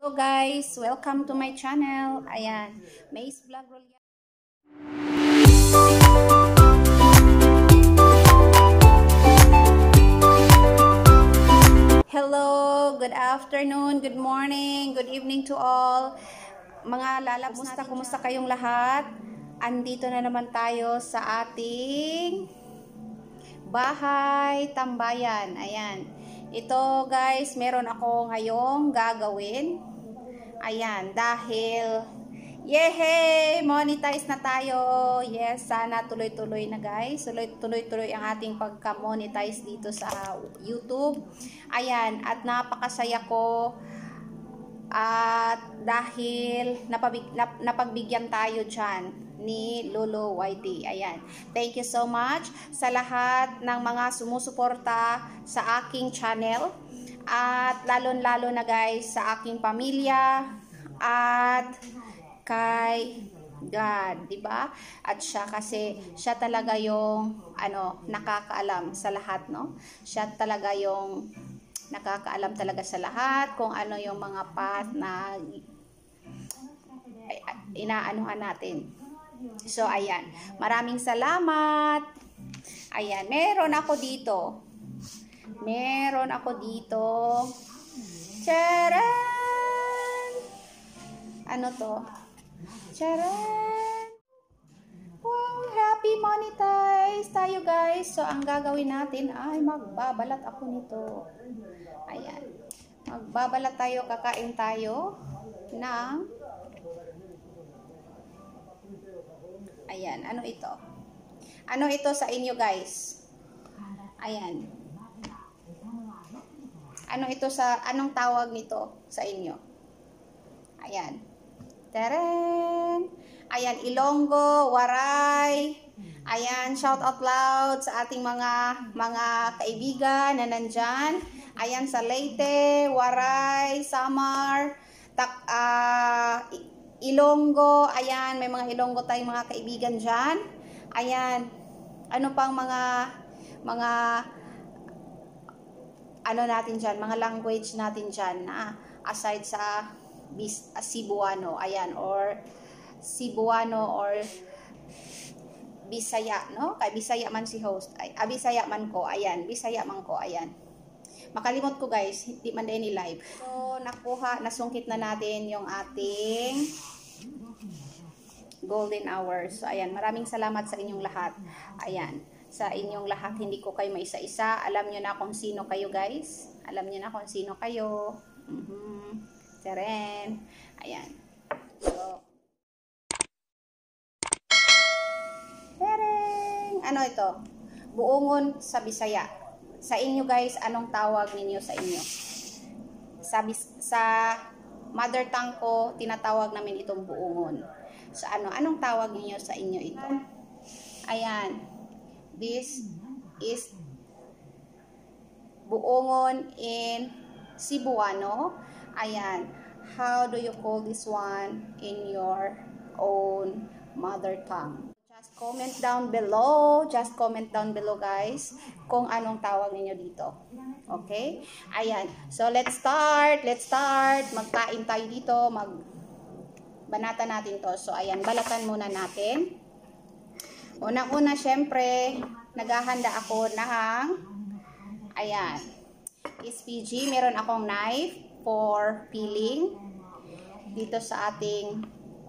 Hello guys, welcome to my channel. Ayan, May's Vlog Rollan. Hello, good afternoon, good morning, good evening to all. Mga lalabs natin, kumusta kayong lahat? Andito na naman tayo sa ating bahay tambayan. Ayan. Ito guys, meron ako ngayong gagawin. Ayan, dahil yehey! Monetize na tayo. Yes, sana tuloy-tuloy na guys. Tuloy-tuloy ang ating pagka-monetize dito sa YouTube. Ayan, at napakasaya ko. At dahil napagbigyan tayo dyan ni Lolo YT. Ayan. Thank you so much sa lahat ng mga sumusuporta sa aking channel. At lalo-lalo na guys sa aking pamilya at kay God, 'di ba? At siya kasi siya talaga yung nakakaalam sa lahat, no? Siya talaga yung nakakaalam talaga sa lahat kung ano yung mga path na inaanuhan natin. So ayan, maraming salamat. Ayan, meron ako dito. Charan! Ano to? Charan! Wow, happy monetize tayo guys. So ang gagawin natin ay magbabalat ako nito. Ayan. Magbabalat tayo, kakain tayo ng ayan, ano ito? Ano ito sa inyo guys? Ayan. Ano ito anong tawag nito sa inyo? Ayan. Teren! Ayan, Ilonggo, Waray. Ayan, shout out loud sa ating mga kaibigan na nandyan. Ayan, sa Leyte, Waray, Samar, Ilonggo. Ayan, may mga Ilonggo tayong mga kaibigan dyan. Ayan, ano pang mga ano natin dyan, mga language natin dyan na aside sa Cebuano, ayan, or Cebuano or Bisaya, no? Kay Bisaya man si host, ay Bisaya man ko, ayan, Bisaya man ko, ayan. Makalimot ko guys, hindi man din live. So, nasungkit na natin yung ating golden hours. So, ayan, maraming salamat sa inyong lahat. Ayan, sa inyong lahat, hindi ko kayo maisa-isa. Alam nyo na kung sino kayo guys. Alam nyo na kung sino kayo. Teren. Ayan. So, teren. Ano ito? Buongon sa Bisaya. Sa inyo guys, anong tawag ninyo sa inyo? Sa mother tongue ko, tinatawag namin itong buongon. So, anong tawag ninyo sa inyo ito? Ayan. This is buongon in Cebuano. Ayan. How do you call this one in your own mother tongue? Just comment down below. Just comment down below guys kung anong tawag ninyo dito. Okay? Ayan. So let's start. Magkain tayo dito. Banata natin to. So ayan, balatan muna natin. Unang-una, syempre, naghahanda ako ng, ayan, SPG. Meron akong knife for peeling dito sa ating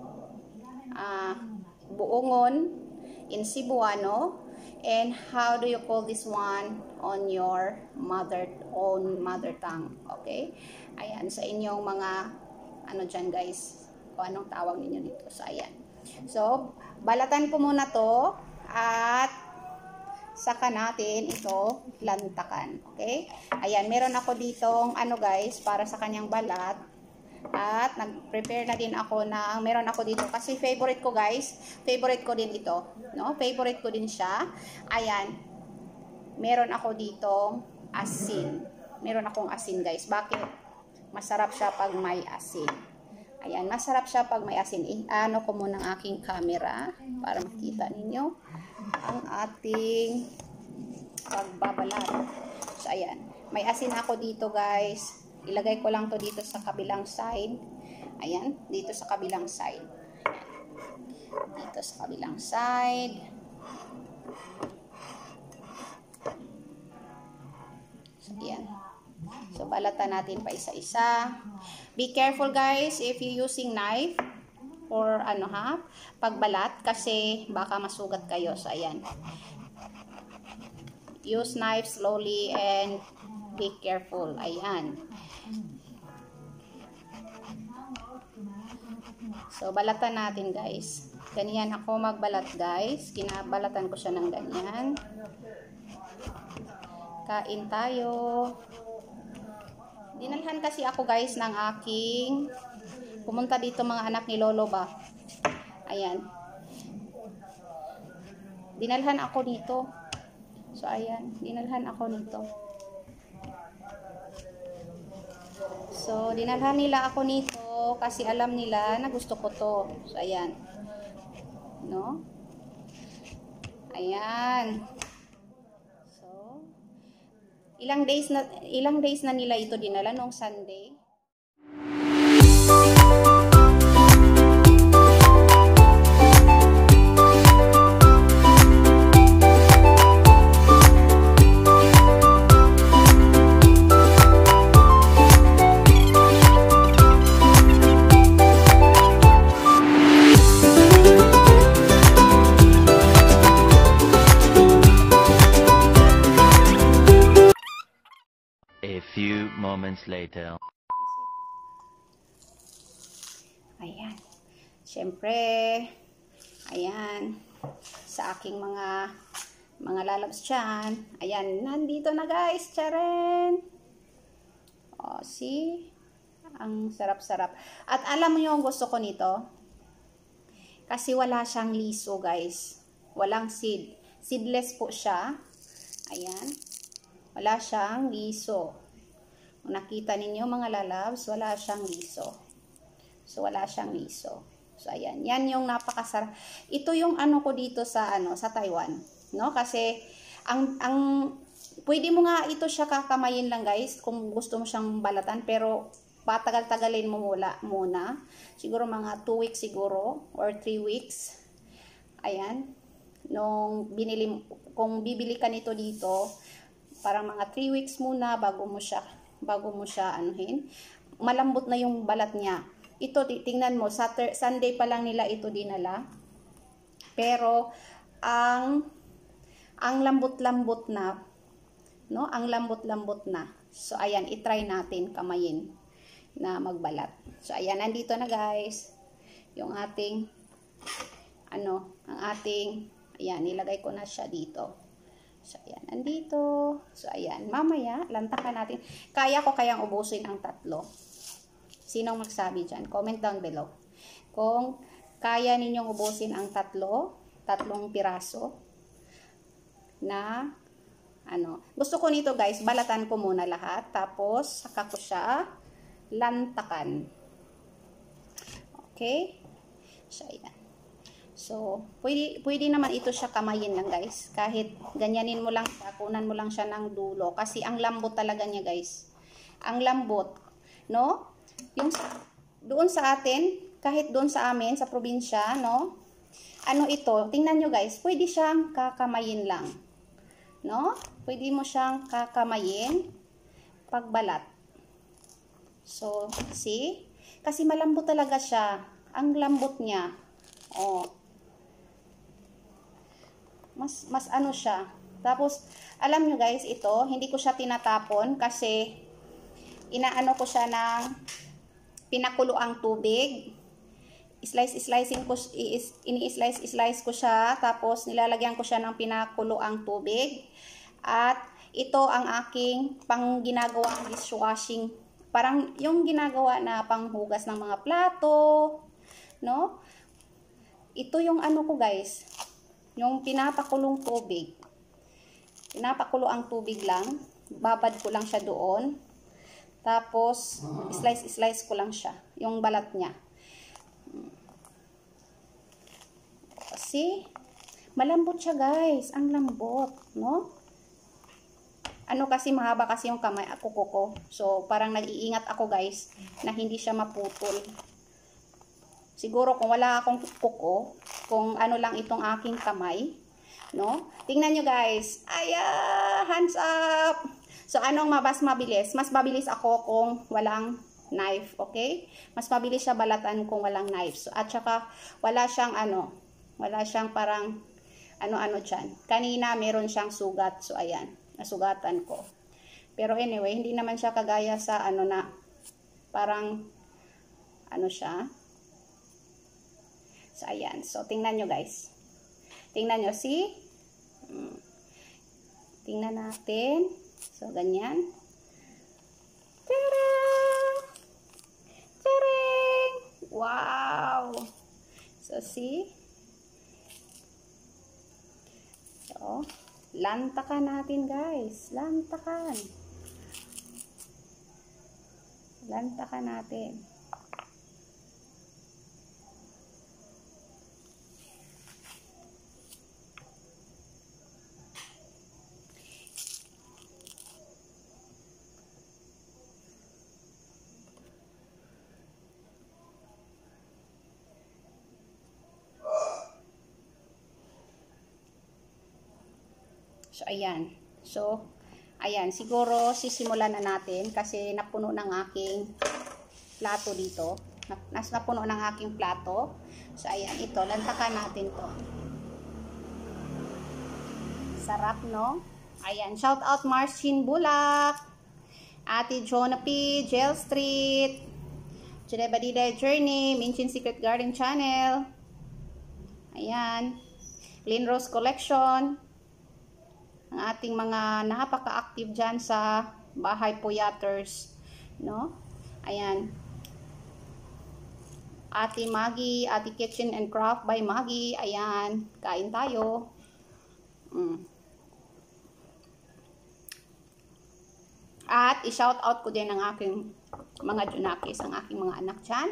buongon in Cebuano. And how do you call this one on your own mother tongue? Okay? Ayan, sa inyong mga, dyan guys, kung anong tawag ninyo dito. So, ayan. So, balatan ko muna to at saka natin ito lantakan. Okay? Ayan, meron ako ditong guys, para sa kanyang balat. At nag-prepare na din ako meron ako dito kasi favorite ko guys. Favorite ko din ito, no? Favorite ko din siya. Ayan. Meron ako ditong asin. Meron akong asin guys. Bakit? Masarap siya pag may asin. Ayan, masarap siya pag may asin. Ano ko muna ang aking camera para makita ninyo ang ating pagbabalat. So, ayan. May asin ako dito, guys. Ilagay ko lang to dito sa kabilang side. Ayan, dito sa kabilang side. Dito sa kabilang side. So, ayan. So, balatan natin pa isa-isa. Be careful guys if you using knife or pagbalat kasi baka masugat kayo. So, ayan. Use knife slowly and be careful. Ayan. So, balatan natin guys. Ganyan ako magbalat guys. Kinabalatan ko siya ng ganyan. Kain tayo. Dinalhan kasi ako guys ng aking pumunta dito mga anak ni Lolo ba. Ayan. Dinalhan ako dito. So, ayan. Dinalhan ako nito. So, dinalhan nila ako nito kasi alam nila na gusto ko to. So, ayan. No? Ayan. So, ilang days na nila ito dinala nung Sunday. A few moments later. Ayan. Siyempre, ayan, sa aking mga lalabs dyan. Ayan, nandito na guys, Charen. O, see? Ang sarap-sarap. At alam mo yung gusto ko nito? Kasi wala siyang liso guys. Walang seed. Seedless po siya. Ayan. Wala siyang liso. Kung nakita ninyo mga lalabs, wala siyang liso. So, wala siyang liso. So, ayan. Yan yung napakasarap. Ito yung ano ko dito sa, sa Taiwan. No? Kasi, pwede mo nga ito siya kakamayin lang guys, kung gusto mo siyang balatan. Pero, patagal-tagalin mo muna. Siguro mga 2 weeks siguro, or 3 weeks. Ayan. Kung bibili ka nito dito, parang mga 3 weeks muna bago mo siya anuhin. Malambot na yung balat niya. Ito, tingnan mo, Sunday pa lang nila ito dinala. Pero, ang lambot-lambot na, no? Ang lambot-lambot na. So, ayan, itry natin kamayin na magbalat. So, ayan, nandito na guys. Yung ating, ayan, nilagay ko na siya dito. So, ayan, nandito. So, ayan, mamaya, lantakan natin. Kaya ko kayang ubusin ang 3. Sinong magsabi dyan? Comment down below. Kung kaya ninyong ubusin ang 3 piraso na, gusto ko nito guys, balatan ko muna lahat. Tapos, saka ko siya lantakan. Okay? So, ayan. So, pwede naman ito siya kamayin lang guys. Kahit ganyanin mo lang siya, kunan mo lang siya ng dulo. Kasi ang lambot talaga niya guys. Ang lambot. No? Yung doon sa atin, kahit doon sa amin, sa probinsya, no? Ito, tingnan nyo guys, pwede siyang kakamayin lang. No? Pwede mo siyang kakamayin pagbalat. So, see? Kasi malambot talaga siya. Ang lambot niya. Oh. Mas siya. Tapos, alam nyo guys, ito, hindi ko siya tinatapon kasi inaano ko siya ng pinakuloang tubig. Ini-slice ko siya, tapos nilalagyan ko siya ng pinakuloang tubig. At ito ang aking ginagawang dishwashing. Parang yung ginagawa na panghugas ng mga plato, no? Ito yung ko guys, yung pinapakulong tubig. Pinapakulo ang tubig lang, babad ko lang siya doon. Tapos, slice ko lang siya, yung balat niya. See? Malambot siya guys, ang lambot, no? Ano kasi mahaba kasi yung kamay kuko ko. So parang nag-iingat ako guys na hindi siya maputol. Siguro kung wala akong kuko, kung ano lang itong aking kamay, no? Tingnan nyo guys. Hands up. So anong mas mabilis? Mas mabilis ako kung walang knife, okay? Mas mabilis siya balatan kung walang knife. So at saka wala siyang wala siyang parang ano dyan. Kanina meron siyang sugat. So ayan, nasugatan ko. Pero anyway, hindi naman siya kagaya sa na parang siya. So ayan. So tingnan nyo guys. Tingnan nyo, see? Tingnan natin. So ganyan. Tada! Taring! Wow! So see? So, lantakan natin guys. Lantakan. Lantakan natin. So, ayan. So, ayan. Siguro, sisimulan na natin kasi napuno ng aking plato dito. Napuno ng aking plato. So, ayan. Ito, lantakan natin to. Sarap, no? Ayan. Shout out Marcin Bulak. Ate Jonah P. Jail Street. Junebadida Journey. Minchin Secret Garden Channel. Ayan. Clean Rose Collection. Ang ating mga napaka-active dyan sa bahay puyaters, no? Ayan. Ate Maggie, Ate Kitchen and Craft by Maggie. Ayan, kain tayo. At i-shout out ko din ang aking mga junakis, ang aking mga anak dyan.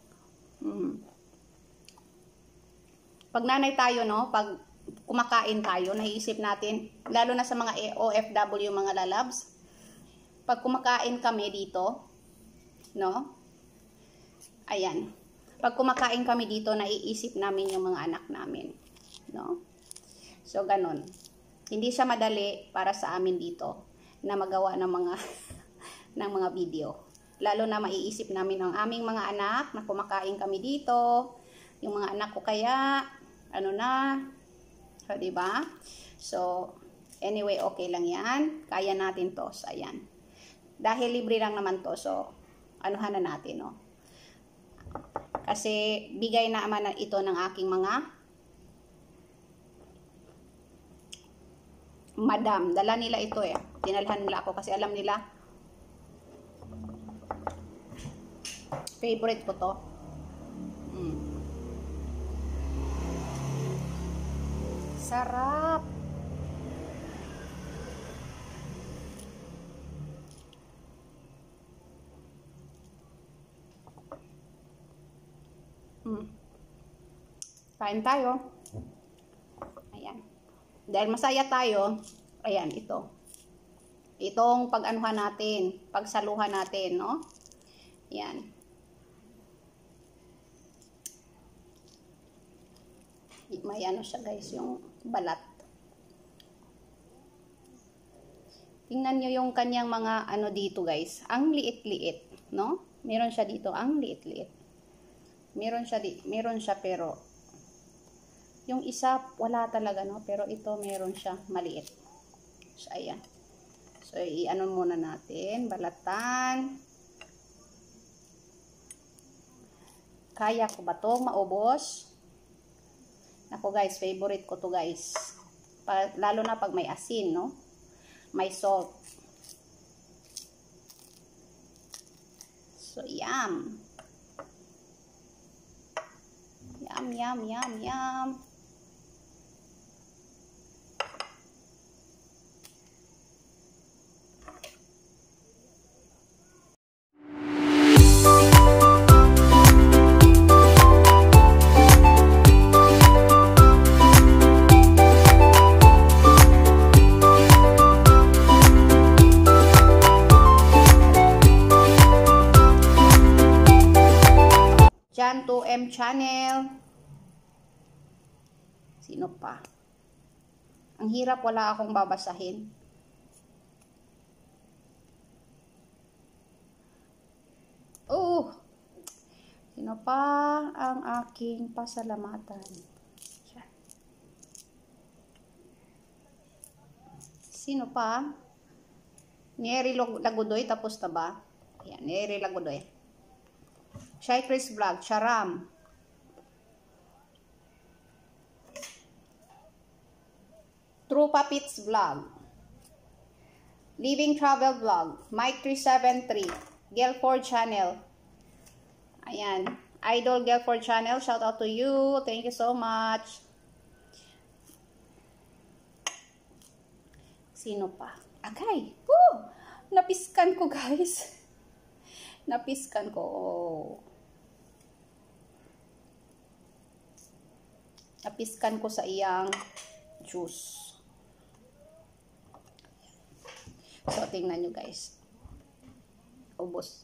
Pag nanay tayo, no? Pag kumakain tayo, naiisip natin, lalo na sa mga OFW, mga lalabs, pag kumakain kami dito, no? Ayan. Pag kumakain kami dito, naiisip namin yung mga anak namin, no? So, ganun. Hindi siya madali para sa amin dito na magawa ng mga ng mga video. Lalo na maiisip namin ang aming mga anak na kumakain kami dito, yung mga anak ko kaya, so, diba? So, anyway, okay lang yan. Kaya natin to. So, ayan. Dahil libre lang naman to. So, anuhan na natin, no? Kasi, bigay na naman ito ng aking mga madam. Dala nila ito eh. Dinalhan nila ako kasi alam nila favorite ko to. Sarap. Kain tayo. Ayan. Dahil masaya tayo, ayan, ito. Itong pag-anuhan natin, pagsaluhan natin, no? Ayan. May siya guys, yung balat. Tingnan nyo yung kanyang mga dito guys. Ang liit-liit, no? Meron siya dito, ang liit-liit. Meron siya pero yung isa wala talaga, no? Pero ito meron siya maliit. So, ayan. So, i-ano muna natin, balatan. Kaya ko ba 'tong maubos? Ako guys, favorite ko to guys. Lalo na pag may asin, no? May salt. So, yum. Yum, yum, yum, yum. Jan 2M channel. Sino pa? Ang hirap, wala akong babasahin. Oh! Sino pa ang aking pasalamatan? Sino pa? Neri Lagudoy, tapos na ba? Ayan, Neri Lagudoy. Shy Chris Vlog, Charam. True Puppets Vlog. Living Travel Vlog. Mike 373. Gelford Channel. Ayan. Idol Gelford Channel, shout out to you. Thank you so much. Sino pa? Agay. Woo! Napiskan ko, guys. Napiskan ko. Oh. Napiskan ko sa iyang juice. So, tingnan nyo, guys. Ubos.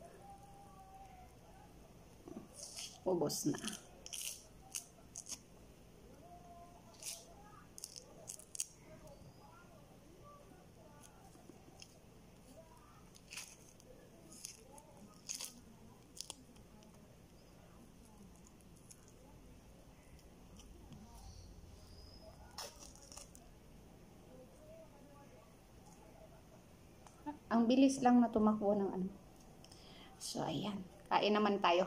Ubos na. Ang bilis lang na tumakbo ng ano. So, ayan. Kain naman tayo.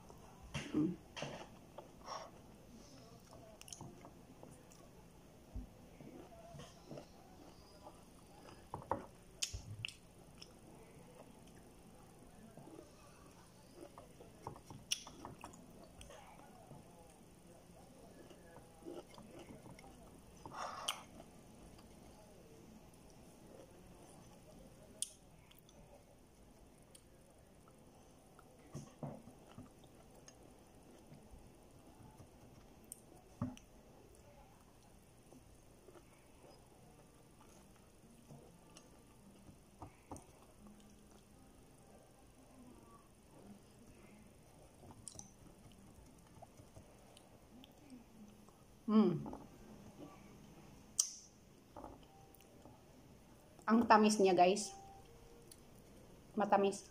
Ang tamis niya, guys. Matamis.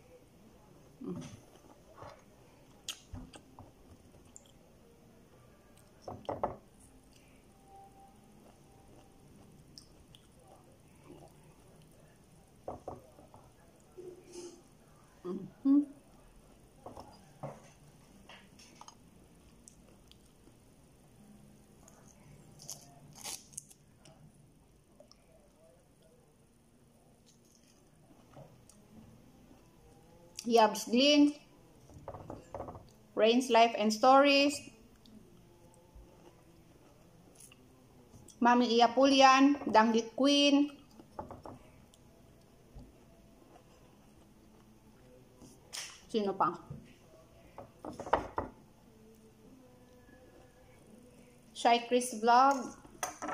Yabs Glint, Rain's Life and Stories, Mami Iapulyan, Danglit Queen, sino pa? Shy Chris Vlog,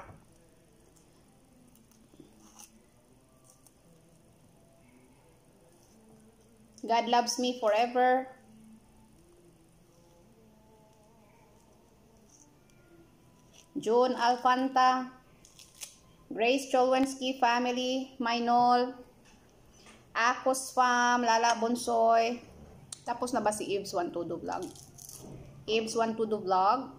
God Loves Me Forever, June Alfanta, Grace Cholwensky Family, Maynol, Akos Fam, Lala Bonsoy. Tapos na ba si Eves 122 Vlog? Eves 122 Vlog.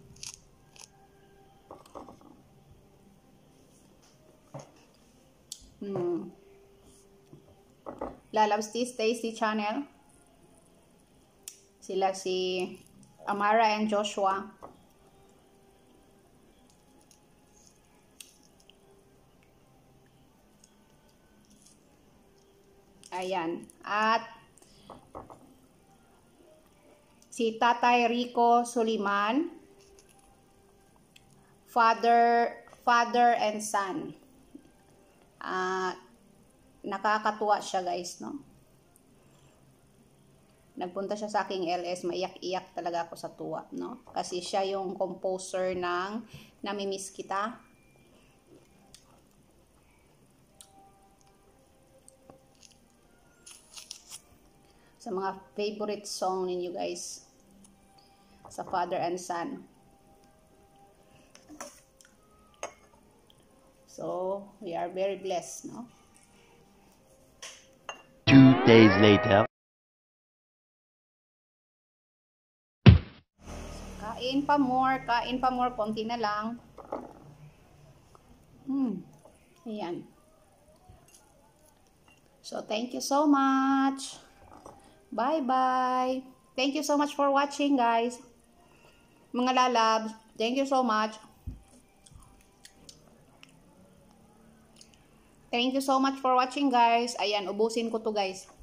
Lalabs Stacy Channel. Sila si Amara and Joshua. Ayan. At si Tatay Rico Suliman. Father and son. Nakakatuwa siya, guys, no? Nagpunta siya sa aking LS, maiyak-iyak talaga ako sa tuwa, no? Kasi siya yung composer ng Namimiss Kita. Sa mga favorite song ninyo, guys. sa father and son. So, we are very blessed, no? 2 days later. Kain pa more, konti na lang. Ayan. So, thank you so much. Bye-bye. Thank you so much for watching, guys. Mga lalabs, thank you so much. Thank you so much for watching, guys. Ayan, ubusin ko to, guys.